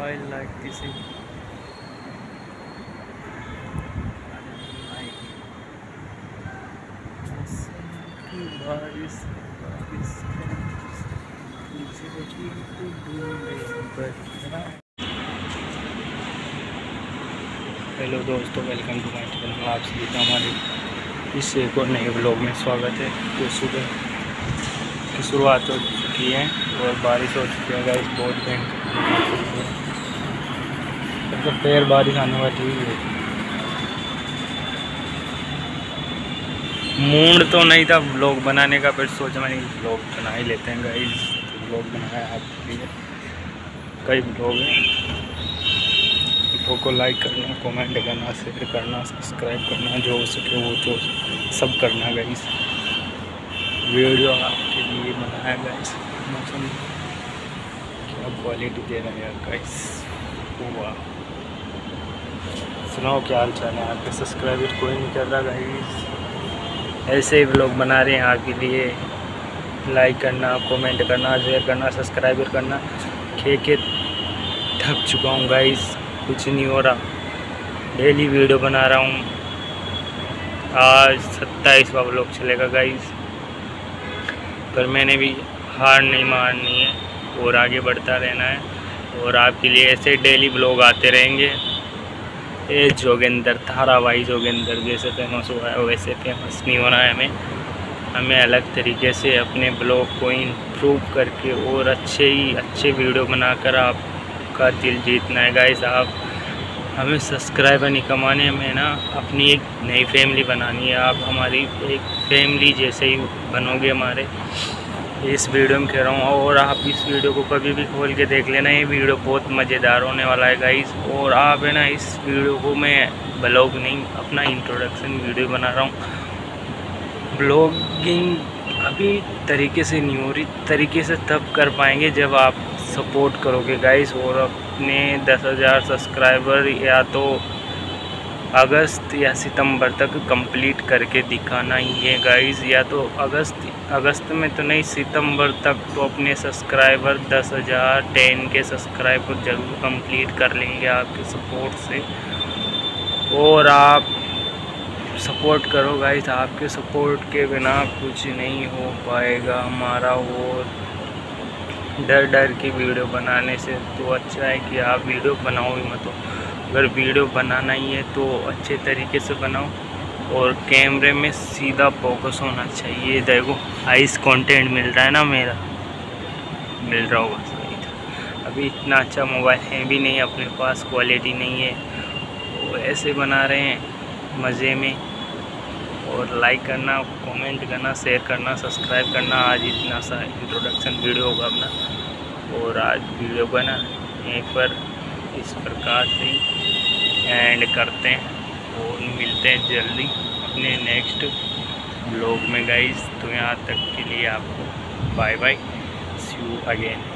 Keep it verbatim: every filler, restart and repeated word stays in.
I like this. बारिश बारिश hello दोस्तों, वेलकम टू माय चैनल। आप सभी का हमारे इस एक और नए ब्लॉग में स्वागत है। तो सुबह की शुरुआत हो चुकी है और बारिश हो चुकी है गाइस, बहुत भयंकर। तो फिर बारिश आने वाली है। मूड तो नहीं था ब्लॉग बनाने का, फिर सोचा मैं ब्लॉग बना ही लेते हैं गाइस। तो ब्लॉग बनाया आपके लिए, कई ब्लॉग हैं। वीडियो को लाइक करना, कमेंट करना, शेयर करना, सब्सक्राइब करना, जो हो सके वो जो सब करना गाइस। वीडियो आपके लिए बनाया गाइस। मौसम क्या क्वालिटी दे रहा है गाइस। वाह, सुनाओ क्या हाल चाल है आपके। सब्सक्राइब कोई नहीं कर रहा गाइस। ऐसे ही व्लॉग बना रहे हैं आपके लिए। लाइक करना, कमेंट करना, शेयर करना, सब्सक्राइब करना। खे के थक चुका हूँ गाइस, कुछ नहीं हो रहा। डेली वीडियो बना रहा हूँ। आज सत्ताईसवां व्लॉग चलेगा गाइस, पर मैंने भी हार नहीं मारनी है और आगे बढ़ता रहना है। और आपके लिए ऐसे डेली व्लॉग आते रहेंगे। ये जोगिंदर, धारावाही जोगिंदर जैसे फेमस हुआ है वैसे फेमस नहीं होना है हमें। हमें अलग तरीके से अपने ब्लॉग को इम्प्रूव करके और अच्छे ही अच्छे वीडियो बनाकर आपका दिल जीतना है गाइस। आप हमें सब्सक्राइबर नहीं कमाने, हमें ना अपनी एक नई फैमिली बनानी है। आप हमारी एक फैमिली जैसे ही बनोगे हमारे, इस वीडियो में कह रहा हूँ। और आप इस वीडियो को कभी भी खोल के देख लेना, ये वीडियो बहुत मज़ेदार होने वाला है गाइस। और आप है ना, इस वीडियो को मैं ब्लॉग नहीं, अपना इंट्रोडक्शन वीडियो बना रहा हूँ। ब्लॉगिंग अभी तरीके से नहीं हो रही, तरीके से तब कर पाएंगे जब आप सपोर्ट करोगे गाइस। और अपने दस हज़ार सब्सक्राइबर या तो अगस्त या सितंबर तक कंप्लीट करके दिखाना ही है गाइस। या तो अगस्त अगस्त में तो नहीं, सितंबर तक तो अपने सब्सक्राइबर दस हज़ार टेन के सब्सक्राइबर जरूर कंप्लीट कर लेंगे आपके सपोर्ट से। और आप सपोर्ट करो गाइस, आपके सपोर्ट के बिना कुछ नहीं हो पाएगा हमारा। और डर डर की वीडियो बनाने से तो अच्छा है कि आप वीडियो बनाओ ही मत। अगर वीडियो बनाना ही है तो अच्छे तरीके से बनाओ और कैमरे में सीधा फोकस होना चाहिए। देखो आइस कंटेंट मिल रहा है ना, मेरा मिल रहा होगा सही था। अभी इतना अच्छा मोबाइल है भी नहीं अपने पास, क्वालिटी नहीं है। वो ऐसे बना रहे हैं मज़े में। और लाइक करना, कमेंट करना, शेयर करना, सब्सक्राइब करना। आज इतना सा इंट्रोडक्शन वीडियो होगा अपना। और आज वीडियो को ना एक बार इस प्रकार से एंड करते हैं और मिलते हैं जल्दी अपने नेक्स्ट ब्लॉग में गाइस। तो यहाँ तक के लिए आपको bye bye, see you again.